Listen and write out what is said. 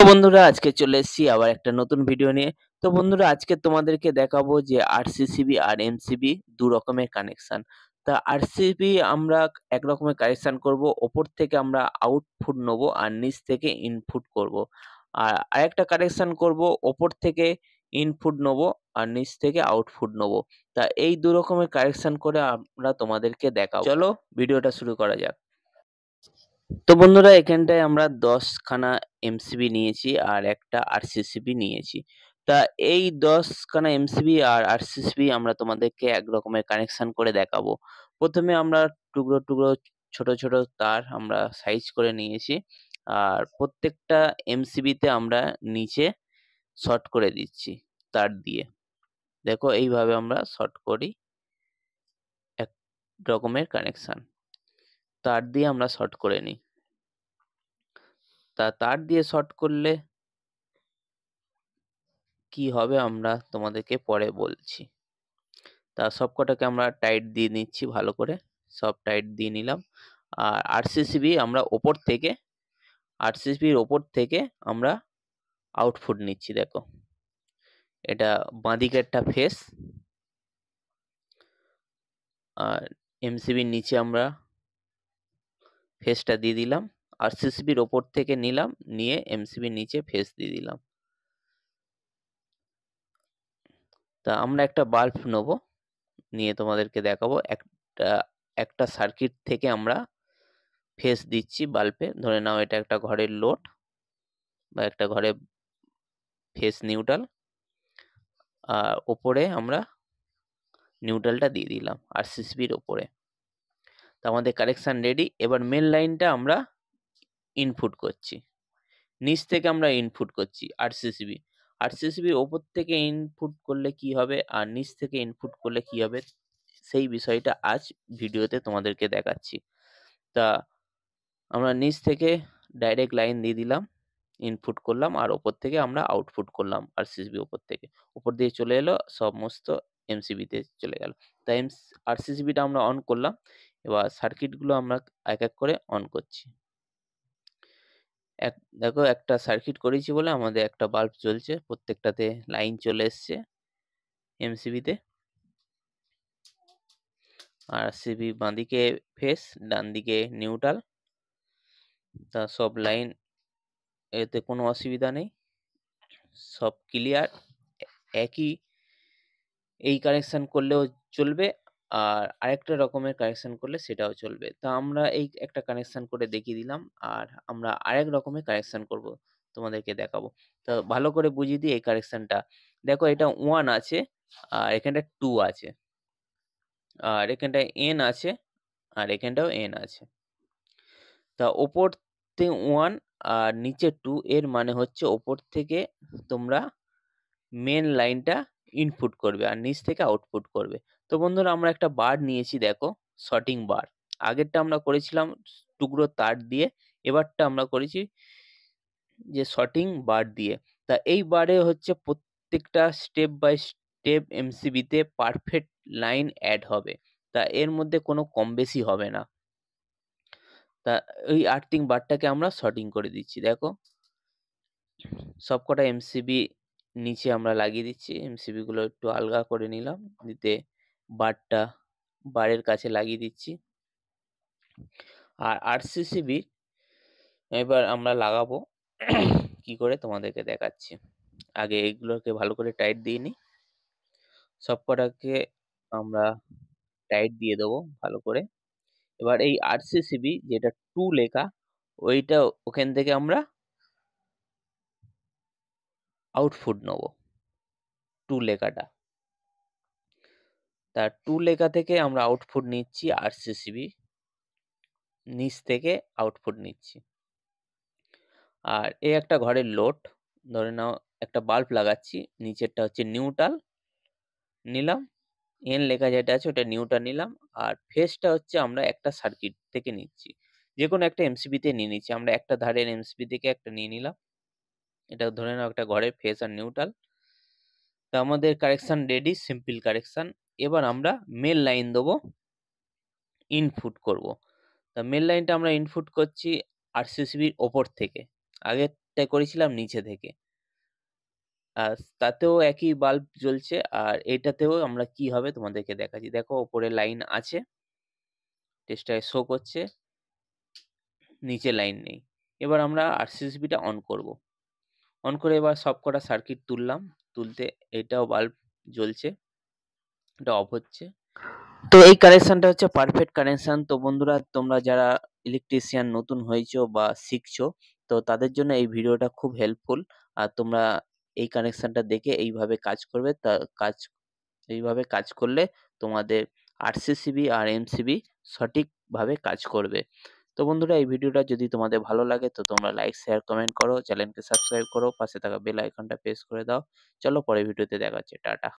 বন্ধুরা আজকে চলে এসেছি আবার একটা নতুন ভিডিও নিয়ে। তো বন্ধুরা আজকে তোমাদেরকে দেখাবো যে আরসিসিবি আর এমসিবি দু রকমের কানেকশন। তা আরসিবি আমরা এক রকমের কানেকশন করব, ওপর থেকে আমরা আউটপুট নেব আর নিচ থেকে ইনপুট করব। আর আরেকটা কানেকশন করব, ওপর থেকে ইনপুট নেব আর নিচ থেকে আউটপুট নেব। তা এই দু রকমের কানেকশন করে আমরা তোমাদেরকে দেখাবো। চলো ভিডিওটা শুরু করা যাক। তো বন্ধুরা এখানটায় আমরা 10 খানা এমসিবি নিয়েছি আর একটা আরসিসিবি নিয়েছি। তা এই 10 খানা এমসিবি আর আরসিসিবি আমরা তোমাদেরকে এক রকমের কানেকশন করে দেখাবো। প্রথমে আমরা টুকরো টুকরো ছোট ছোট তার আমরা সাইজ করে নিয়েছি আর প্রত্যেকটা এমসিবিতে আমরা নিচে শর্ট করে দিচ্ছি তার দিয়ে। দেখো এইভাবে আমরা শর্ট করি, এক রকমের তার দিয়ে আমরা শর্ট করে নিই। তার দিয়ে শর্ট করলে কি হবে আমরা তোমাদেরকে পরে বলছি। তা সবকটাকে আমরা টাইট দিয়ে নিচ্ছি ভালো করে, সব টাইট দিয়ে নিলাম। আর আরসিসিবির ওপর থেকে আমরা আউটপুট নিচ্ছি। দেখো এটা বাঁদিকেরটা ফেস আর এমসিবির নিচে আমরা ফেসটা দিয়ে দিলাম, আরসিসিবির ওপর থেকে নিলাম, নিয়ে এমসিবির নিচে ফেস দিয়ে দিলাম। তা আমরা একটা বাল্ব নেব, নিয়ে তোমাদেরকে দেখাবো। একটা সার্কিট থেকে আমরা ফেস দিচ্ছি বাল্বে। ধরে নাও এটা একটা ঘরের লোড বা একটা ঘরে ফেস নিউট্রাল, আর ওপরে আমরা নিউট্রালটা দিয়ে দিলাম আরসিসিবির ওপরে। তো আমাদের কানেকশন রেডি। এবার মেন লাইনটা আমরা ইনপুট করছি, নিচ থেকে আমরা ইনপুট করছি আরসিসিবির ওপর থেকে ইনপুট করলে কি হবে আর নিচ থেকে ইনপুট করলে কি হবে, সেই বিষয়টা আজ ভিডিওতে তোমাদেরকে দেখাচ্ছি। তা আমরা নিচ থেকে ডাইরেক্ট লাইন দিয়ে দিলাম, ইনপুট করলাম, আর ওপর থেকে আমরা আউটপুট করলাম আরসিসিবি উপর দিয়ে চলে এলো, সমস্ত এমসিবিতে চলে গেল। তাই আরসিসিবিটা আমরা অন করলাম। এবার সার্কিটগুলো আমরা এক এক করে অন করছি। দেখো একটা সার্কিট করেছি বলে আমাদের একটা বাল্ব জ্বলছে, প্রত্যেকটাতে লাইন চলে এসছে এমসিবিতে। আরসিবি বাঁদিকে ফেস, ডান দিকে নিউট্রাল। তা সব লাইন, এতে কোনো অসুবিধা নেই, সব ক্লিয়ার। একই এই কানেকশন করলেও চলবে আর আরেকটা রকমের কানেকশন করলে সেটাও চলবে। তা আমরা এই একটা কানেকশন করে দেখিয়ে দিলাম, আর আমরা আরেক রকমের কানেকশন করব, তোমাদেরকে দেখাবো। তো ভালো করে বুঝিয়ে দিই এই কানেকশনটা। দেখো এটা 1 আছে আর এখানটা 2 আছে আর এখানটায় n আছে আর এখানটাও n আছে। তা ওপর থেকে 1 আর নিচে 2 এর মানে হচ্ছে ওপর থেকে তোমরা মেন লাইনটা ইনপুট করবে আর নিচ থেকে আউটপুট করবে। তো বন্ধুরা আমরা একটা বার নিয়েছি, দেখো শর্টিং বার। আগেরটা আমরা করেছিলাম টুকরো তার দিয়ে, এবারটা আমরা করেছি যে শর্টিং বার দিয়ে। তা এই বারে হচ্ছে প্রত্যেকটা স্টেপ বাই স্টেপ এমসিবিতে পারফেক্ট লাইন অ্যাড হবে। তা এর মধ্যে কোনো কম বেশি হবে না। তা এই আর্থিং বারটাকে আমরা শর্টিং করে দিচ্ছি। দেখো সবকটা এমসিবি নিচে আমরা লাগিয়ে দিচ্ছি, এমসিবি গুলো একটু আলগা করে নিলাম, দিতে বারের কাছে লাগিয়ে দিচ্ছি। আর আরসিসিবি এবার আমরা লাগাবো কি করে তোমাদেরকে দেখাচ্ছি। আগে এইগুলোকে ভালো করে টাইট দিয়ে নিই, সবকটাকে আমরা টাইট দিয়ে দেবো ভালো করে। এবার এই আরসিসিবি যেটা 2 লেখা, ওইটা ওখান থেকে আমরা আউটপুট নেবো 2 লেখাটা। তা 2 লেখা থেকে আমরা আউটপুট নিচ্ছি, আরসিসিবি নিচ থেকে আউটপুট নিচ্ছি। আর এই একটা ঘরের লোড, ধরে নাও একটা বাল্ব লাগাচ্ছি, নিচেরটা হচ্ছে নিউট্রাল নিলাম, এন লেখা যেটা আছে ওটা নিউট্রাল নিলাম, আর ফেসটা হচ্ছে আমরা একটা সার্কিট থেকে নিচ্ছি, যে কোনো একটা এমসিবিতে নিয়ে নিচ্ছি। আমরা একটা ধারের এমসিবি থেকে একটা নিয়ে নিলাম, এটা ধরে নাও একটা ঘরের ফেস আর নিউট্রাল। তো আমাদের কারেকশন রেডি, সিম্পল কারেকশন। এবার আমরা মেন লাইন দেবো, ইনপুট করব। তা মেন লাইনটা আমরা ইনপুট করছি আরসিসিবির ওপর থেকে। আগে এটাই করেছিলাম নিচে থেকে। আর তাতেও একই বাল্ব জ্বলছে, আর এটাতেও আমরা কি হবে তোমাদেরকে দেখাচ্ছি। দেখো ওপরে লাইন আছে, টেস্টারে শো করছে, নিচে লাইন নেই। এবার আমরা RCCBটা অন করব। অন করে এবার সবকটা সার্কিট তুললাম, তুলতে এটাও বাল্ব জ্বলছে, এটা অফ হচ্ছে। তো এই কানেকশনটা হচ্ছে পারফেক্ট কানেকশন। তো বন্ধুরা, তোমরা যারা ইলেকট্রিশিয়ান নতুন হয়েছো বা শিখছো, তো তাদের জন্য এই ভিডিওটা খুব হেল্পফুল। আর তোমরা এই কানেকশনটা দেখে এইভাবে কাজ করবে, এইভাবে কাজ করলে তোমাদের RCCB আর MCB সঠিকভাবে কাজ করবে। তো বন্ধুরা, এই ভিডিওটা যদি তোমাদের ভালো লাগে তো তোমরা লাইক, শেয়ার, কমেন্ট করো, চ্যানেলকে সাবস্ক্রাইব করো, পাশে থাকা বেল আইকনটা প্রেস করে দাও। চলো পরের ভিডিওতে দেখা হচ্ছে, টাটা।